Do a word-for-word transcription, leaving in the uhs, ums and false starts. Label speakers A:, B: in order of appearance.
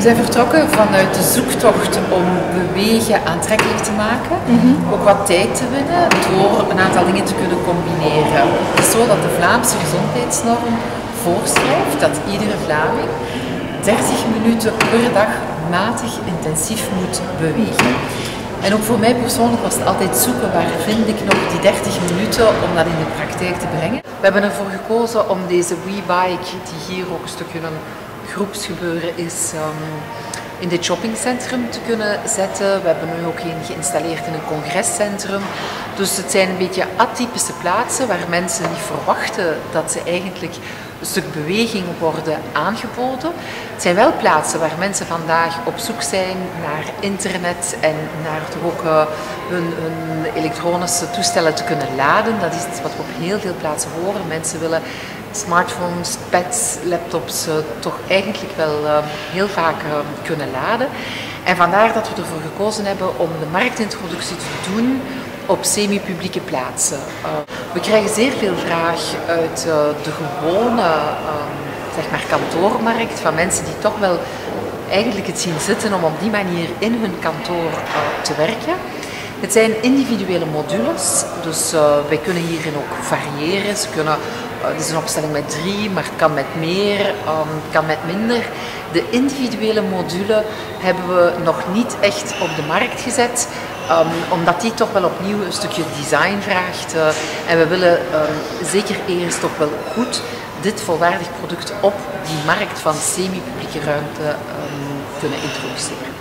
A: We zijn vertrokken vanuit de zoektocht om bewegen aantrekkelijk te maken, mm-hmm. ook wat tijd te winnen door een aantal dingen te kunnen combineren. Het is zo dat de Vlaamse gezondheidsnorm voorschrijft dat iedere Vlaming dertig minuten per dag matig intensief moet bewegen. En ook voor mij persoonlijk was het altijd zoeken waar vind ik nog die dertig minuten om dat in de praktijk te brengen. We hebben ervoor gekozen om deze WeBike, die hier ook een stukje een groepsgebeuren is, um, in dit shoppingcentrum te kunnen zetten. We hebben nu ook een geïnstalleerd in een congrescentrum. Dus het zijn een beetje atypische plaatsen waar mensen niet verwachten dat ze eigenlijk een stuk beweging worden aangeboden. Het zijn wel plaatsen waar mensen vandaag op zoek zijn naar internet en naar toch ook uh, hun, hun elektronische toestellen te kunnen laden. Dat is iets wat we op heel veel plaatsen horen. Mensen willen smartphones, pads, laptops uh, toch eigenlijk wel uh, heel vaak uh, kunnen laden. En vandaar dat we ervoor gekozen hebben om de marktintroductie te doen op semi-publieke plaatsen. Uh, we krijgen zeer veel vraag uit uh, de gewone uh, zeg maar kantoormarkt van mensen die toch wel eigenlijk het zien zitten om op die manier in hun kantoor uh, te werken. Het zijn individuele modules, dus uh, wij kunnen hierin ook variëren. Ze kunnen, uh, het is een opstelling met drie, maar het kan met meer, um, het kan met minder. De individuele module hebben we nog niet echt op de markt gezet, um, omdat die toch wel opnieuw een stukje design vraagt. Uh, en we willen um, zeker eerst toch wel goed dit volwaardig product op die markt van semi-publieke ruimte um, kunnen introduceren.